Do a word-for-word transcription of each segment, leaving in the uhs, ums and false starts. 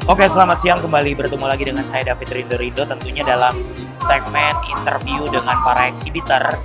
Oke, selamat siang, kembali bertemu lagi dengan saya David Rindo Rindo, tentunya dalam segmen interview dengan para exhibitor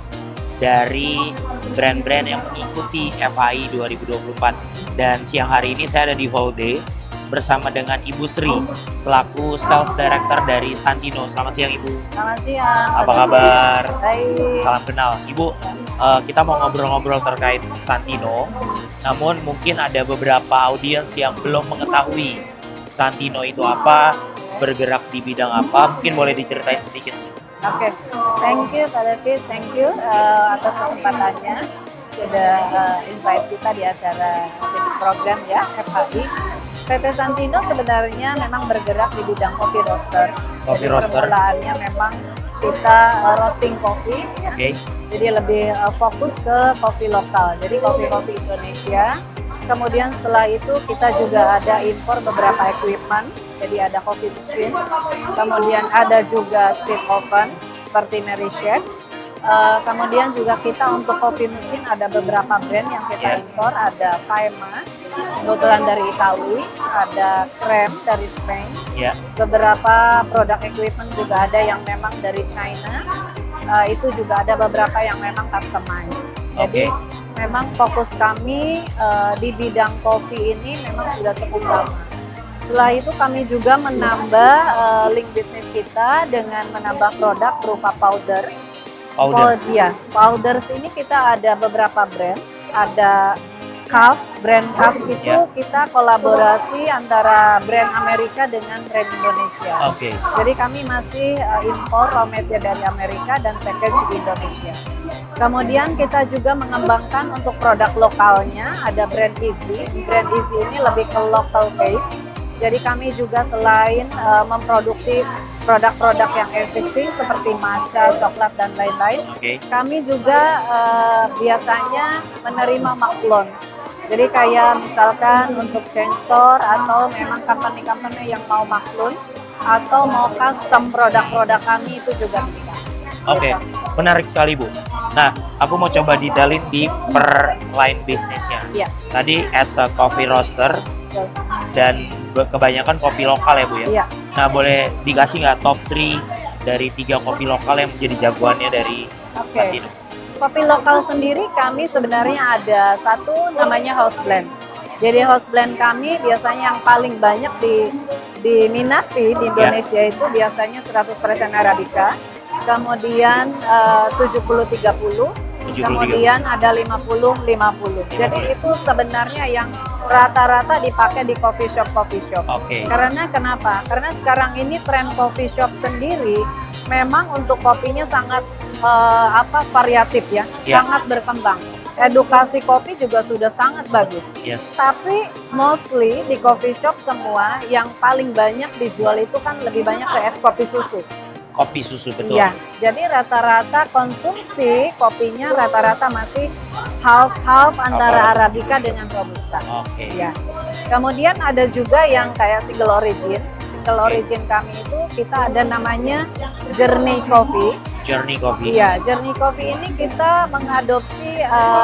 dari brand-brand yang mengikuti F A I dua ribu dua puluh empat. Dan siang hari ini saya ada di Hall D bersama dengan Ibu Sri selaku Sales Director dari Santino. Selamat siang Ibu. Selamat siang. Apa kabar? Baik. Salam kenal. Ibu, uh, kita mau ngobrol-ngobrol terkait Santino. Namun mungkin ada beberapa audiens yang belum mengetahui Santino itu apa, bergerak di bidang apa, mungkin boleh diceritain sedikit. Oke, okay. Thank you Pak David, thank you uh, atas kesempatannya sudah uh, invite kita di acara program ya F A I. P T Santino sebenarnya memang bergerak di bidang coffee roaster. Coffee Jadi roaster. Permulaannya memang kita uh, roasting coffee, ya. Okay. Jadi lebih uh, fokus ke kopi lokal. Jadi kopi-kopi Indonesia. Kemudian setelah itu kita juga ada impor beberapa equipment, jadi ada coffee machine, kemudian ada juga speed oven seperti Mary Chef. Uh, kemudian juga kita untuk coffee machine ada beberapa brand yang kita impor, ada Faema, kebetulan dari Italy, ada Krem dari Spain, yeah. Beberapa produk equipment juga ada yang memang dari China, uh, itu juga ada beberapa yang memang customized. Jadi, okay. Memang fokus kami uh, di bidang kopi ini memang sudah cukup lama. Setelah itu kami juga menambah uh, link bisnis kita dengan menambah produk berupa powders. Powders? Powd ya, powders ini kita ada beberapa brand. Ada Calf, brand Calf itu yeah. kita kolaborasi antara brand Amerika dengan brand Indonesia. Oke. Okay. Jadi kami masih uh, impor raw material dari Amerika dan package di Indonesia. Kemudian kita juga mengembangkan untuk produk lokalnya, ada brand Easy. Brand Easy ini lebih ke local base. Jadi kami juga selain uh, memproduksi produk-produk yang existing seperti matcha, coklat, dan lain-lain, okay. Kami juga uh, biasanya menerima maklon. Jadi kayak misalkan untuk chain store atau memang company-company yang mau maklun atau mau custom produk-produk kami itu juga bisa. Oke, okay. Menarik sekali Bu. Nah, aku mau coba detailin di per line bisnisnya. Yeah. Tadi as a coffee roaster Yeah. dan kebanyakan kopi lokal ya Bu ya? Yeah. Nah, boleh dikasih nggak top tiga dari tiga kopi lokal yang menjadi jagoannya dari okay. Santino? Kopi lokal sendiri kami sebenarnya ada satu namanya house blend. Jadi house blend kami biasanya yang paling banyak di diminati di Indonesia yeah. itu biasanya seratus persen Arabica. Kemudian uh, tujuh puluh tiga puluh, kemudian ada lima puluh lima puluh. Jadi itu sebenarnya yang rata-rata dipakai di coffee shop coffee shop. Okay. Karena kenapa? Karena sekarang ini tren coffee shop sendiri memang untuk kopinya sangat uh, apa variatif ya, yeah. sangat berkembang. Edukasi kopi juga sudah sangat bagus. Yes. Tapi mostly di coffee shop semua yang paling banyak dijual itu kan lebih banyak ke es kopi susu. Kopi susu, betul. Iya, jadi rata-rata konsumsi kopinya rata-rata masih half-half antara Arabica dengan Robusta. Oke. Okay. Ya. Kemudian ada juga yang kayak single origin. Single okay. origin kami itu kita ada namanya Journey Coffee. Journey Coffee. Iya, Journey Coffee ini kita mengadopsi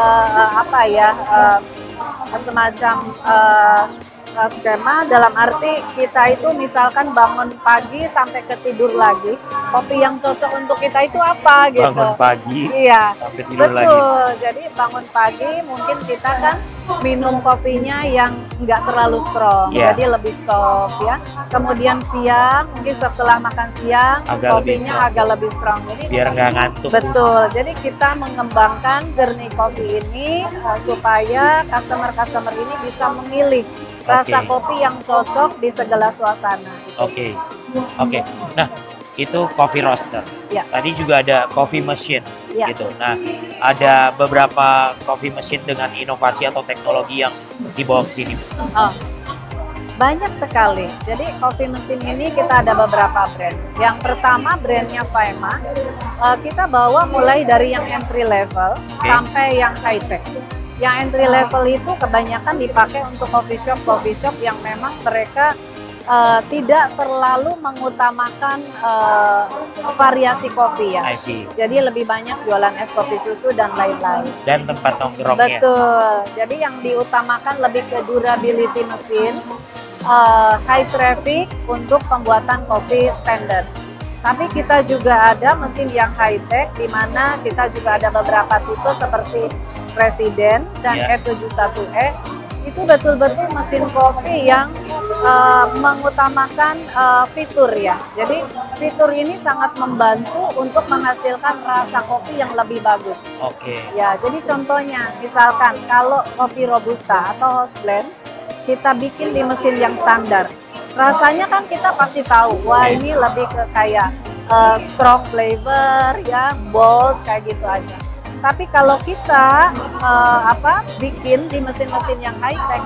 uh, apa ya uh, semacam uh, skema dalam arti kita itu misalkan bangun pagi sampai ke tidur lagi, kopi yang cocok untuk kita itu apa gitu. Bangun pagi iya. sampai tidur Betul. lagi. Betul, jadi bangun pagi mungkin kita kan minum kopinya yang nggak terlalu strong, yeah. jadi lebih soft ya. Kemudian siang, mungkin setelah makan siang, agak kopinya lebih agak lebih strong. Jadi biar nggak ngantuk. Betul, jadi kita mengembangkan Journey Coffee ini uh, supaya customer-customer ini bisa memilih rasa okay. kopi yang cocok di segala suasana. Oke, oke. Okay. Nah, itu coffee roaster. Ya. Tadi juga ada coffee machine, ya. gitu. Nah, ada beberapa coffee machine dengan inovasi atau teknologi yang dibawa ke sini. Oh, banyak sekali. Jadi coffee machine ini kita ada beberapa brand. Yang pertama brandnya Faema. Uh, kita bawa mulai dari yang entry level okay. sampai yang high tech. Yang entry level itu kebanyakan dipakai untuk coffee shop coffee shop yang memang mereka uh, tidak terlalu mengutamakan uh, variasi kopi ya. I see. Jadi lebih banyak jualan es kopi susu dan lain-lain. Dan tempat nongkrongnya. Betul. Jadi yang diutamakan lebih ke durability mesin uh, high traffic untuk pembuatan kopi standar. Tapi kita juga ada mesin yang high tech, di mana kita juga ada beberapa tipe seperti Presiden dan yeah. E tujuh satu E. Itu betul-betul mesin kopi yang uh, mengutamakan uh, fitur ya. Jadi fitur ini sangat membantu untuk menghasilkan rasa kopi yang lebih bagus. Oke. Okay. Ya, jadi contohnya misalkan kalau kopi robusta atau house blend kita bikin di mesin yang standar, rasanya kan kita pasti tahu, wah okay. ini lebih ke kayak uh, strong flavor ya, bold kayak gitu aja. Tapi kalau kita uh, apa bikin di mesin-mesin yang high tech,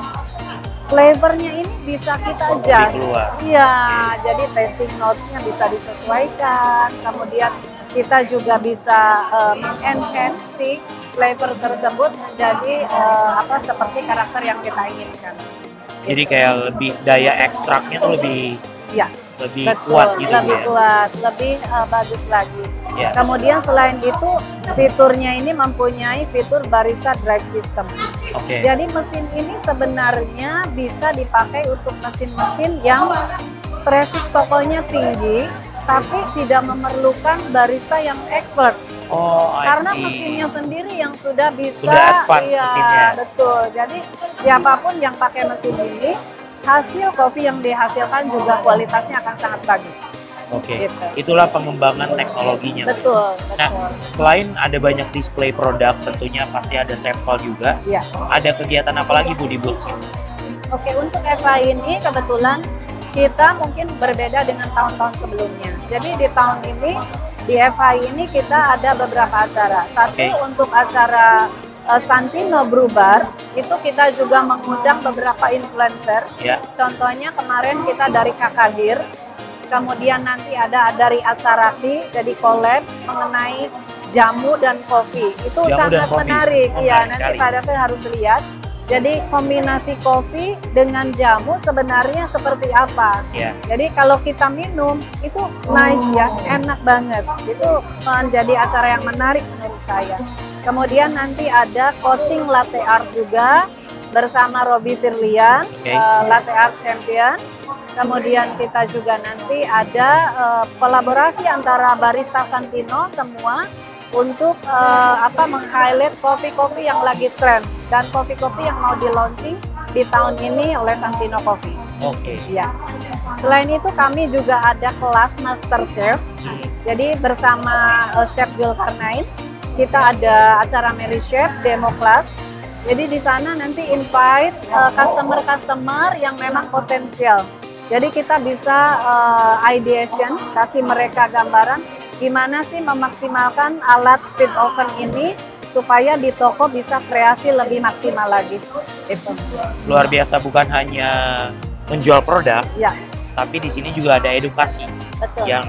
flavornya ini bisa kita adjust. Iya, jadi tasting notes-nya bisa disesuaikan. Kemudian kita juga bisa uh, enhance si flavor tersebut menjadi uh, apa seperti karakter yang kita inginkan. Jadi kayak lebih daya ekstraknya tuh lebih ya, lebih betul, kuat gitu lebih ya. kuat, lebih uh, bagus lagi. Ya. Kemudian selain itu fiturnya ini mempunyai fitur barista drive system. Oke. Okay. Jadi mesin ini sebenarnya bisa dipakai untuk mesin-mesin yang traffic tokonya tinggi, tapi tidak memerlukan barista yang expert. Oh, I Karena see. mesinnya sendiri yang sudah bisa, sudah advance iya, mesinnya. betul. Jadi siapapun yang pakai mesin ini, hasil kopi yang dihasilkan juga kualitasnya akan sangat bagus. Oke, okay. Gitu. Itulah pengembangan teknologinya. Betul, betul. Nah, selain ada banyak display produk, tentunya pasti ada sampel juga. Ya. Ada kegiatan apa lagi Bu di booth sini? Oke, untuk F I ini kebetulan kita mungkin berbeda dengan tahun-tahun sebelumnya. Jadi di tahun ini, di F I ini kita ada beberapa acara. Satu okay. untuk acara uh, Santino Brew Bar, itu kita juga mengundang beberapa influencer. Yeah. Contohnya kemarin kita dari Kakahir, kemudian nanti ada dari Atsaraki, jadi collab mengenai jamu dan kopi. Itu jamu sangat menarik. Iya, nanti Pak David harus lihat. Jadi kombinasi kopi dengan jamu sebenarnya seperti apa? Yeah. Jadi kalau kita minum itu nice ya, enak banget. Itu menjadi acara yang menarik menurut saya. Kemudian nanti ada coaching latte art juga bersama Robi Firlian, okay. uh, latte art champion. Kemudian kita juga nanti ada uh, kolaborasi antara barista Santino semua untuk uh, apa meng-highlight kopi-kopi yang lagi tren dan kopi-kopi yang mau di-launching di tahun ini oleh Santino Coffee. Oke. Okay. Ya. Selain itu kami juga ada kelas Master Chef. Jadi bersama uh, Chef Zulkarnain kita ada acara Mary Chef demo class. Jadi di sana nanti invite customer-customer uh, yang memang potensial. Jadi kita bisa uh, ideation, kasih mereka gambaran gimana sih memaksimalkan alat speed oven ini supaya di toko bisa kreasi lebih maksimal lagi. Itu. Luar biasa, bukan hanya menjual produk, ya. Tapi di sini juga ada edukasi. Betul. Yang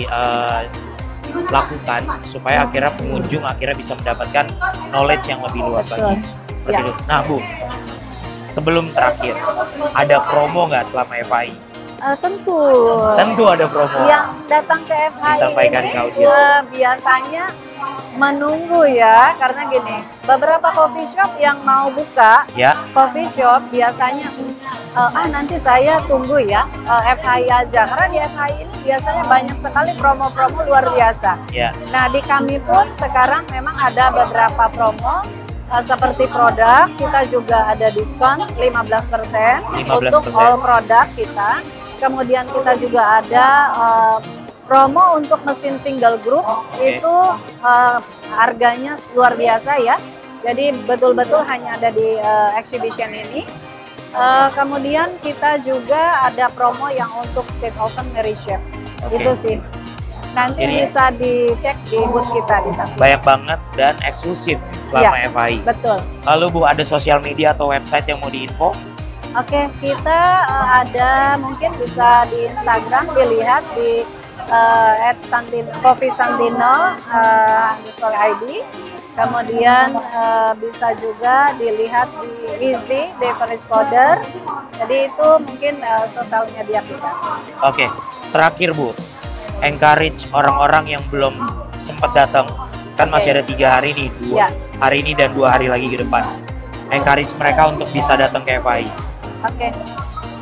dilakukan uh, supaya akhirnya pengunjung akhirnya bisa mendapatkan knowledge yang lebih luas. Betul. Lagi. Seperti ya. Itu. Nah Bu, sebelum terakhir, ada promo nggak selama F I? Uh, tentu. Tentu ada promo. Yang datang ke F I disampaikan ini ke audiens. Uh, biasanya menunggu ya, karena gini, beberapa coffee shop yang mau buka, ya. Coffee shop biasanya uh, ah nanti saya tunggu ya uh, F I aja, karena di F I ini biasanya banyak sekali promo-promo luar biasa. Ya. Nah di kami pun sekarang memang ada beberapa promo. Uh, seperti produk, kita juga ada diskon lima belas persen untuk all produk kita. Kemudian kita juga ada uh, promo untuk mesin single group, okay. Itu uh, harganya luar biasa ya. Jadi betul-betul hanya ada di uh, exhibition ini. Uh, kemudian kita juga ada promo yang untuk speed oven Mary Chef. Okay. Itu sih. Nanti ini bisa dicek di booth kita di sana. Banyak banget dan eksklusif selama ya, F I. Betul. Lalu Bu, ada sosial media atau website yang mau diinfo? Oke, kita uh, ada mungkin bisa di Instagram dilihat di uh, at Santino, Coffee Santino uh, underscore I D. Kemudian uh, bisa juga dilihat di Easy Beverage Powder. Jadi itu mungkin uh, sosial media kita. Oke, terakhir Bu, encourage orang-orang yang belum sempat datang, kan okay. Masih ada tiga hari nih, dua yeah. hari ini dan dua hari lagi ke depan. Encourage mereka untuk bisa datang ke F I. Oke, okay.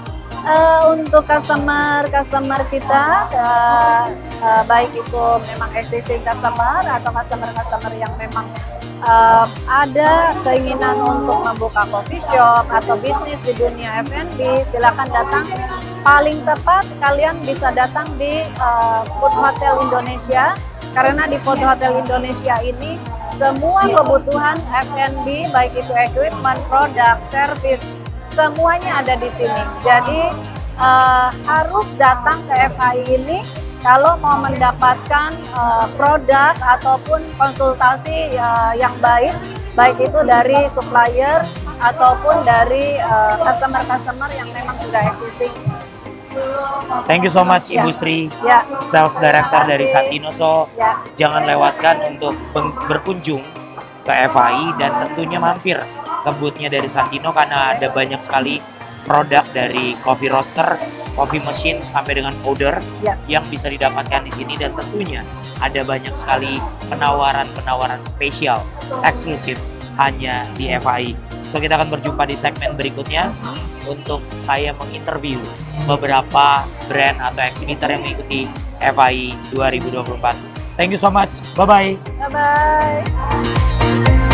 Uh, untuk customer-customer kita, uh, uh, baik itu memang existing customer atau customer-customer yang memang uh, ada keinginan untuk membuka coffee shop atau bisnis di dunia F and B, silakan datang. Paling tepat kalian bisa datang di uh, Food Hotel Indonesia, karena di Food Hotel Indonesia ini semua kebutuhan F and B, baik itu equipment, produk, service, semuanya ada di sini. Jadi uh, harus datang ke F H I ini kalau mau mendapatkan uh, produk ataupun konsultasi uh, yang baik, baik itu dari supplier ataupun dari customer-customer uh, yang memang sudah existing. Thank you so much Ibu Ya. Sri, Ya. Sales Director dari Santino. So Ya. jangan lewatkan untuk berkunjung ke F H I dan tentunya mampir ke booth-nya dari Santino karena ada banyak sekali produk dari coffee roaster, coffee machine sampai dengan powder Ya. yang bisa didapatkan di sini, dan tentunya ada banyak sekali penawaran-penawaran spesial eksklusif hanya di F H I. So kita akan berjumpa di segmen berikutnya untuk saya menginterview beberapa brand atau exhibitor yang mengikuti F H I dua ribu dua puluh empat. Thank you so much. Bye-bye. Bye-bye.